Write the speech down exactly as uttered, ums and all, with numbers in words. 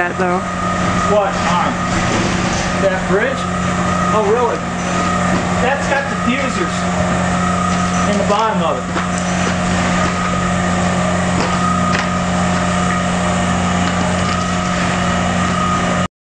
that though. What? On that bridge? Oh really? That's got diffusers in the bottom of it.